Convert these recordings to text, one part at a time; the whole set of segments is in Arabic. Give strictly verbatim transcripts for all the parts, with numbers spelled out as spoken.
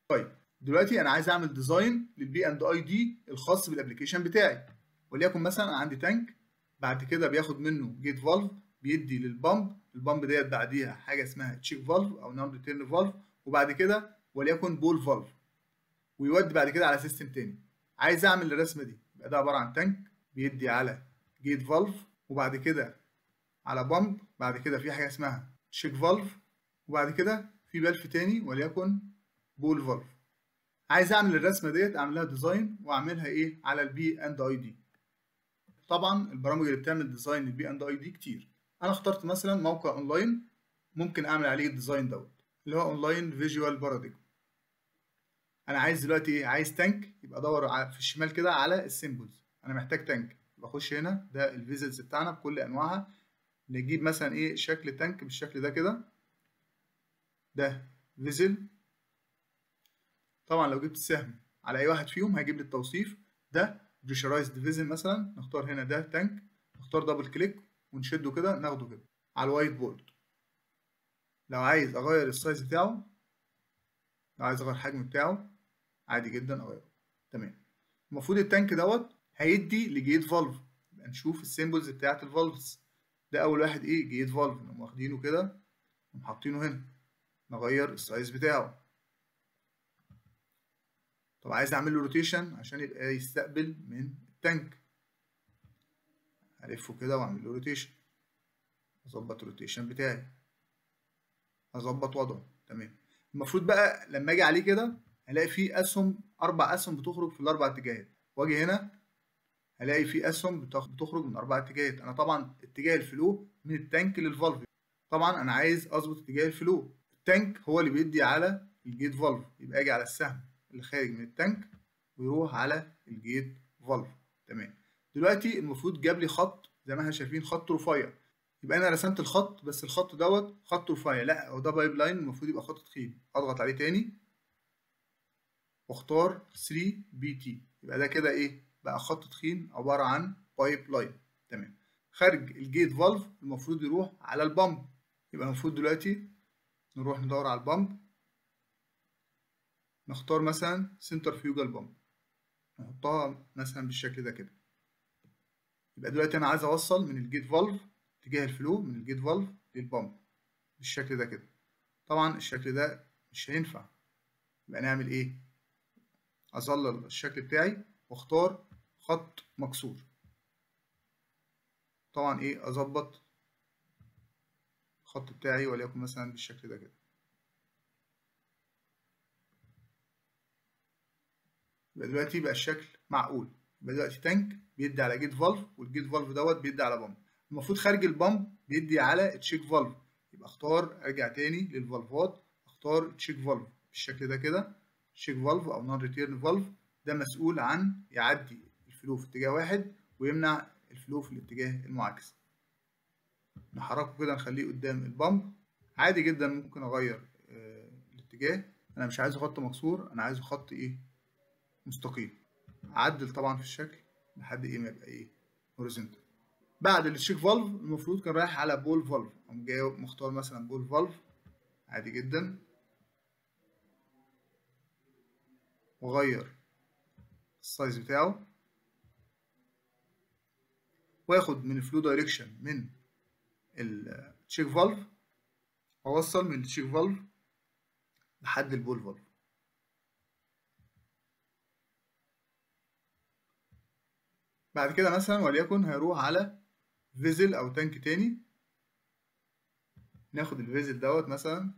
طيب دلوقتي انا عايز اعمل ديزاين للبي اند اي دي الخاص بالابلكيشن بتاعي، وليكن مثلا عندي تانك، بعد كده بياخد منه جيت فالف بيدي للبامب، البامب ديت بعديها حاجه اسمها تشيك فالف او نون ريتيرن فالف، وبعد كده وليكن بول فالف، ويودي بعد كده على سيستم تاني. عايز اعمل الرسمه دي، يبقى ده عباره عن تانك بيدي على جيت فالف، وبعد كده على بامب، بعد كده في حاجه اسمها تشيك فالف، وبعد كده في فالف تاني وليكن بول فالف. عايز اعمل الرسمه ديت، اعملها ديزاين واعملها ايه على البي اند اي دي. طبعا البرامج اللي بتعمل ديزاين للبي اند اي دي كتير. انا اخترت مثلا موقع اونلاين ممكن اعمل عليه الديزاين دوت، اللي هو اونلاين فيجوال باراديجم. انا عايز دلوقتي ايه؟ عايز تانك، يبقى ادور في الشمال كده على السيمبلز. انا محتاج تانك، بخش هنا، ده الفيزلز بتاعنا بكل انواعها. نجيب مثلا ايه شكل تانك بالشكل ده كده، ده فيزل. طبعا لو جبت سهم على اي واحد فيهم هيجيب لي التوصيف. ده بريشرايزد فيزل مثلا، نختار هنا ده تانك، نختار دبل كليك ونشده كده، ناخده كده على الوايت بورد. لو عايز اغير السايز بتاعه، لو عايز اغير الحجم بتاعه، عادي جدا اغيره. تمام. المفروض التانك دوت هيدي لجيت فالف. يبقى نشوف السيمبلز بتاعت الفالفز. ده اول واحد ايه؟ جيت فالف. نقوم واخدينه كده وحاطينه هنا، نغير السايز بتاعه. طب عايز اعمل له روتيشن عشان يبقى يستقبل من التانك، الفه كده واعمل له روتيشن، اظبط الروتيشن بتاعي، اظبط وضعه. تمام. المفروض بقى لما اجي عليه كده هلاقي فيه اسهم، اربع اسهم بتخرج في الاربع اتجاهات، واجي هنا هلاقي فيه اسهم بتخرج من اربع اتجاهات. انا طبعا اتجاه الفلو من التانك للفالف، طبعا انا عايز اظبط اتجاه الفلو. التانك هو اللي بيدي على الجيت فالف، يبقى اجي على السهم اللي خارج من التانك ويروح على الجيت فالف. تمام. دلوقتي المفروض جاب لي خط زي ما احنا شايفين، خط رفيع. يبقى انا رسمت الخط، بس الخط دوت خط رفيع، لا هو ده بايب لاين، المفروض يبقى خط تخين. اضغط عليه تاني واختار ثري بي تي، يبقى ده كده ايه؟ بقى خط تخين عباره عن بايب لاين. تمام. خارج الجيت فالف المفروض يروح على البامب، يبقى المفروض دلوقتي نروح ندور على البامب، نختار مثلا سنترفيوجال بامب، نحطها مثلا بالشكل ده كده. يبقى دلوقتي انا عايز اوصل من الجيت فالف اتجاه الفلو من الجيت فالف للبامب بالشكل ده كده. طبعا الشكل ده مش هينفع، يبقى نعمل ايه؟ اظلل الشكل بتاعي واختار خط مكسور. طبعا ايه؟ اظبط الخط بتاعي وليكن مثلا بالشكل ده كده. يبقى دلوقتي بقى الشكل معقول. يبقى دلوقتي تانك بيدي على جيت فالف، والجيت فالف دوت بيدي على بامب. المفروض خارج البامب بيدي على تشيك فالف، يبقى اختار، ارجع تاني للفالفات، اختار تشيك فالف بالشكل ده كده. تشيك فالف او نون ريتيرن فالف ده مسؤول عن يعدي الفلو في اتجاه واحد ويمنع الفلو في الاتجاه المعاكس. نحركه كده نخليه قدام البامب. عادي جدا ممكن اغير آه الاتجاه. انا مش عايزه خط مكسور، انا عايزه خط ايه؟ مستقيم. اعدل طبعا في الشكل لحد ايه؟ ما يبقى ايه؟ هوريزونتال. بعد التشيك فالف المفروض كان رايح على بول فالف، قام جاي مختار مثلا بول فالف عادي جدا، واغير السايز بتاعه، واخد من الفلو دايركشن من التشيك فالف، اوصل من التشيك فالف لحد البول فالف. بعد كده مثلا وليكن هيروح على فيزل او تانك تاني، ناخد الفيزل دوت مثلا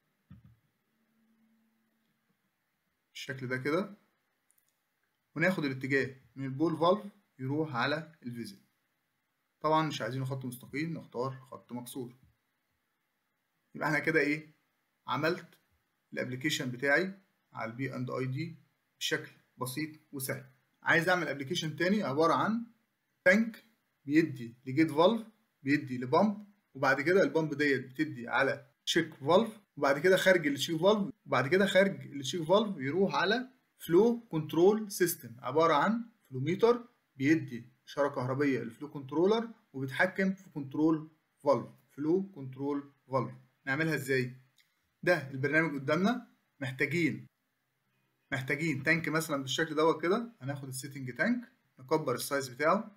بالشكل ده كده، وناخد الاتجاه من البول فالف يروح على الفيزل. طبعا مش عايزينه خط مستقيم، نختار خط مكسور. يبقى احنا كده ايه؟ عملت الابلكيشن بتاعي على البي اند اي دي بشكل بسيط وسهل. عايز اعمل ابلكيشن تاني عباره عن تانك بيدي لجيت فالف، بيدي لبامب، وبعد كده البامب ديت بتدي على تشيك فالف، وبعد كده خارج التشيك فالف، وبعد كده خارج التشيك فالف يروح على فلو كنترول سيستم، عباره عن فلوميتر بيدي اشاره كهربيه للفلو كنترولر وبيتحكم في كنترول فالف، فلو كنترول فالف. نعملها ازاي؟ ده البرنامج قدامنا. محتاجين محتاجين تانك مثلا بالشكل دوت كده، هناخد السيتنج تانك نكبر السايز بتاعه.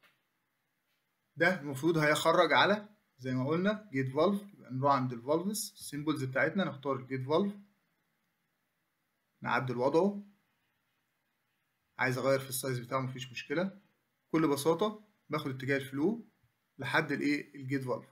ده المفروض هيخرج على زي ما قلنا جيت فالف. يبقى نروح عند الفالفز السيمبلز بتاعتنا، نختار الجيت فالف، نعدل وضعه. عايز اغير في السايز بتاعه مفيش مشكله. بكل بساطه باخد اتجاه الفلو لحد الايه الجيت فالف.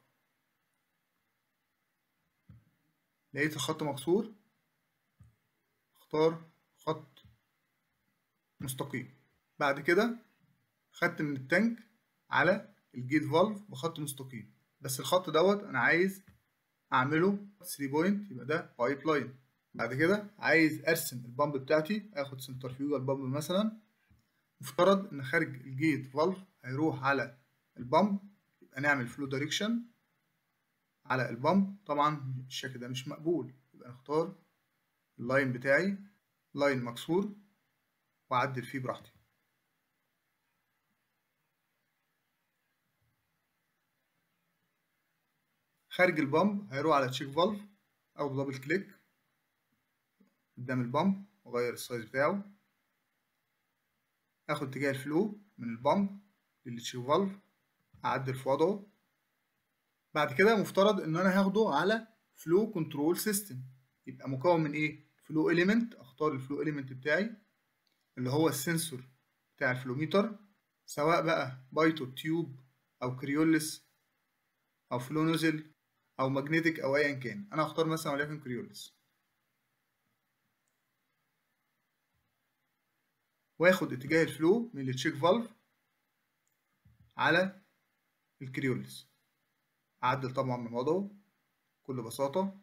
لقيت الخط مكسور، اختار خط مستقيم. بعد كده خدت من التانك على الجيت فالف بخط مستقيم، بس الخط دوت انا عايز اعمله ثلاثة بوينت، يبقى ده بايب لاين. بعد كده عايز ارسم البامب بتاعتي، اخد سنترفيوجال بامب مثلا. مفترض ان خارج الجيت فالف هيروح على البامب، يبقى نعمل فلو دايركشن على البامب. طبعا الشكل ده مش مقبول، يبقى نختار اللاين بتاعي لاين مكسور واعدل فيه براحتي. خارج البامب هيروح على تشيك فالف او دبل كليك قدام البامب واغير السايز بتاعه. اخد اتجاه الفلو من البامب للتشيك فالف، اعدل في وضعه. بعد كده مفترض ان انا هاخده على فلو كنترول سيستم، يبقى مكون من ايه؟ فلو اليمنت. اختار الفلو اليمنت بتاعي اللي هو السنسور بتاع الفلوميتر، سواء بقى بايتو تيوب او كريولس او فلو نوزل او ماجنتيك او ايا كان. انا هختار مثلا وليكن كريولس، واخد اتجاه الفلو من التشيك فالف على الكريولس. اعدل طبعا من وضعه بكل بساطه.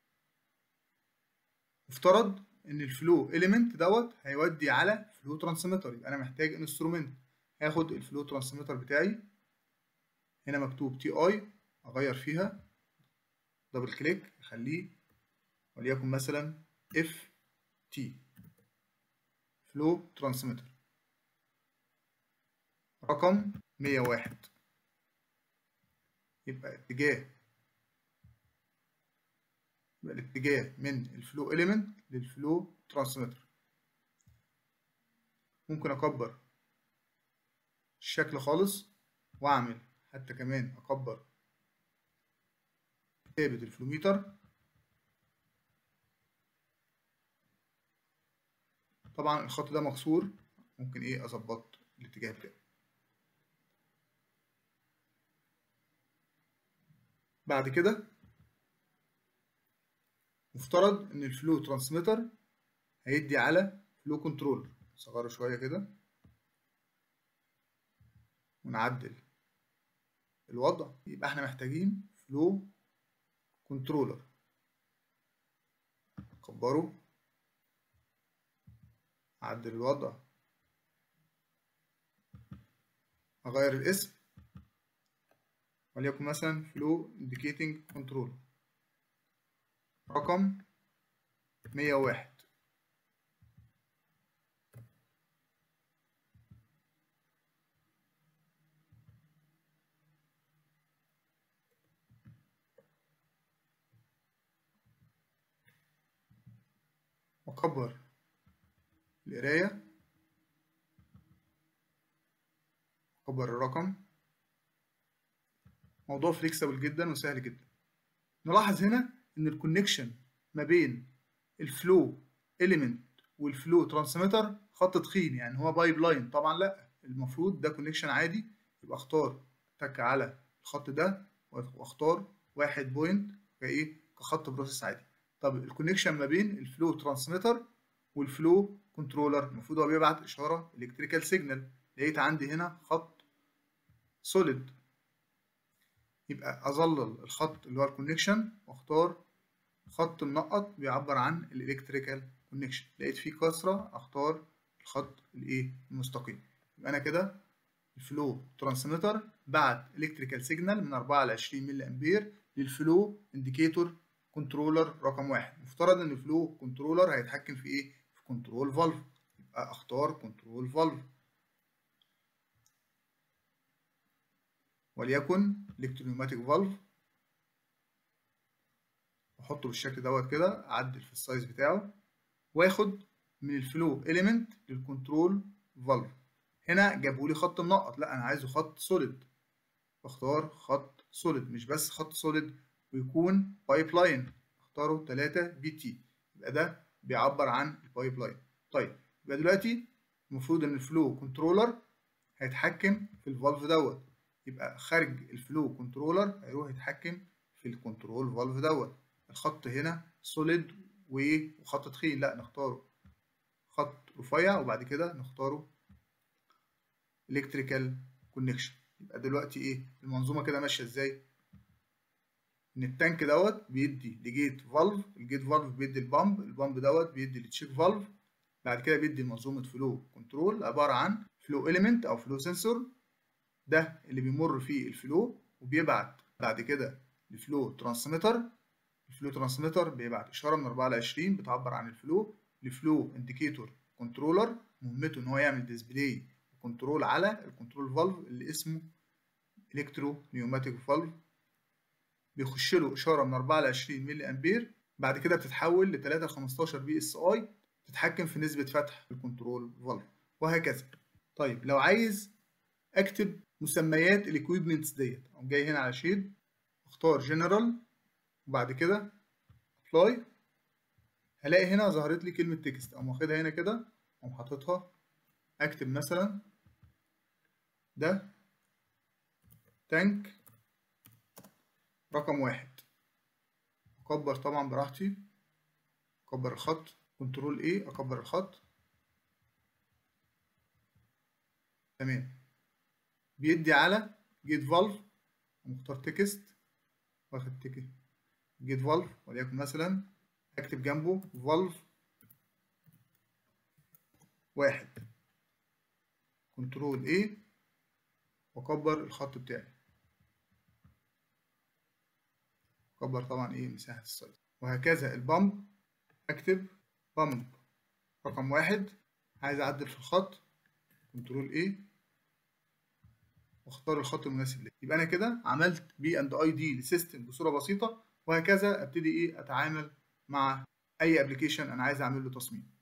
مفترض ان الفلو اليمنت دوت هيودي على فلو ترانسميتر، يبقى انا محتاج انسترومنت. هاخد الفلو ترانسميتر بتاعي، هنا مكتوب تي اي، اغير فيها دبل كليك اخليه وليكن مثلا اف تي فلو ترانسميتر رقم مية وواحد. يبقى اتجاه يبقى الاتجاه من الفلو اليمنت للفلو ترانسميتر. ممكن اكبر الشكل خالص واعمل حتى كمان اكبر كتابة الفلوميتر. طبعا الخط ده مكسور، ممكن ايه اظبط الاتجاه بتاعه. بعد كده مفترض ان الفلو ترانسميتر هيدي على فلو كنترولر. صغره شويه كده ونعدل الوضع. يبقى احنا محتاجين فلو كنترولر، اكبره، اعدل الوضع، اغير الاسم وليكن مثلا فلو انديكيتنج كنترول رقم مية وواحد. واكبر القرايه، اكبر الرقم. موضوع فليكسبل جدا وسهل جدا. نلاحظ هنا ان الكونكشن ما بين الفلو اليمنت والفلو ترانسميتر خط تخين، يعني هو بايب لاين. طبعا لا، المفروض ده كونكشن عادي. يبقى اختار تك على الخط ده واختار واحد بوينت كايه كخط بروسيس عادي. طب الكونكشن ما بين الفلو ترانسميتر والفلو كنترولر المفروض هو بيبعت اشاره الكتريكال سيجنال. لقيت عندي هنا خط سوليد، يبقى اظلل الخط اللي هو الكونكشن واختار خط منقط بيعبر عن الالكتريكال كونكشن. لقيت فيه كسره، اختار الخط الايه المستقيم. يبقى انا كده الفلو ترانسميتر بعت الكتريكال سيجنال من أربعة ل عشرين ملي امبير للفلو انديكيتور كنترولر رقم واحد. مفترض ان الفلو كنترولر هيتحكم في ايه؟ في كنترول فالف، يبقى اختار كنترول فالف وليكن الكترونيوماتيك فالف، واحطه بالشكل دوت كده. اعدل في السايز بتاعه واخد من الفلو اليمنت للكنترول فالف. هنا جابوا لي خط منقط، لا انا عايزه خط سوليد، بختار خط سوليد، مش بس خط سوليد ويكون بايب لاين، اختاره ثلاثة بي تي، يبقى ده بيعبر عن البايب لاين. طيب يبقى دلوقتي المفروض ان الفلو كنترولر هيتحكم في الفالف دوت، يبقى خارج الفلو كنترولر هيروح يتحكم في الكنترول فالف دوت. الخط هنا سوليد وخط تخين، لا نختاره خط رفيع وبعد كده نختاره الكتريكال كونكشن. يبقى دلوقتي ايه المنظومه كده ماشيه ازاي؟ ان التانك دوت بيدي لجيت فالف، الجيت فالف بيدي البامب، البامب دوت بيدي للتشيك فالف، بعد كده بيدي منظومه فلو كنترول عباره عن فلو اليمنت او فلو سنسور، ده اللي بيمر فيه الفلو وبيبعت بعد كده لفلو ترانسميتر. الفلو ترانسميتر بيبعت اشاره من أربعة ل عشرين بتعبر عن الفلو لفلو انديكيتور كنترولر، مهمته ان هو يعمل ديسبلاي كنترول على الكنترول فالف اللي اسمه الكترو نيوماتيك فالف، بيخش له اشاره من أربعة ل عشرين ملي امبير، بعد كده بتتحول ل ثلاثة خمستاشر بي اس اي تتحكم في نسبه فتح الكنترول فالف وهكذا. طيب لو عايز اكتب مسميات الاكويبمنتس ديت، اقوم جاي هنا على شيد، اختار جنرال وبعد كده ابلاي، هلاقي هنا ظهرت لي كلمه تكست، اقوم واخدها هنا كده اقوم حاططها، اكتب مثلا ده تانك رقم واحد، اكبر طبعا براحتي، اكبر الخط، كنترول ايه اكبر الخط، تمام. بيدي على جيت فالف، مختار تكست، واخد تكست جيت فالف، وليكن مثلا اكتب جنبه فالف واحد، كنترول ايه واكبر الخط بتاعي، اكبر طبعا ايه مساحة السايز، وهكذا البامب، اكتب بامب رقم واحد، عايز اعدل في الخط، كنترول ايه واختار الخط المناسب ليه. يبقى انا كده عملت بي اند اي دي لسيستم بصوره بسيطه، وهكذا ابتدي ايه اتعامل مع اي ابلكيشن انا عايز اعمل له تصميم.